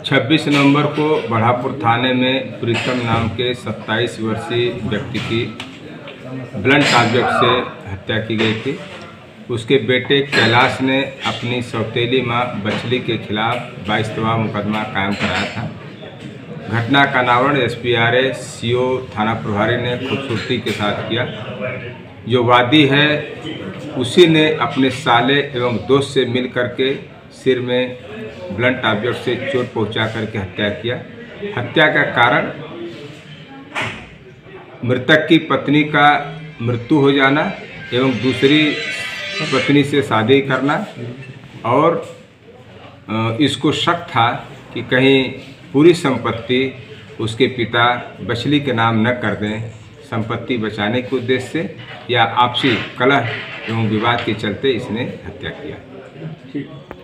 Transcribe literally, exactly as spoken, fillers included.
छब्बीस नवंबर को बढ़ापुर थाने में प्रीतम नाम के सत्ताईस वर्षीय व्यक्ति की ब्लंट ऑब्जेक्ट से हत्या की गई थी। उसके बेटे कैलाश ने अपनी सौतेली मां बछली के खिलाफ बाईसवां मुकदमा कायम कराया था। घटना का अनावरण S P R A C O थाना प्रभारी ने खूबसूरती के साथ किया। जो वादी है उसी ने अपने साले एवं दोस्त से मिल करके सिर में ब्लंट ऑब्जेक्ट से चोट पहुंचा करके हत्या किया। हत्या का कारण मृतक की पत्नी का मृत्यु हो जाना एवं दूसरी पत्नी से शादी करना, और इसको शक था कि कहीं पूरी संपत्ति उसके पिता बछली के नाम न कर दें, संपत्ति बचाने के उद्देश्य से या आपसी कलह एवं विवाद के चलते इसने हत्या किया।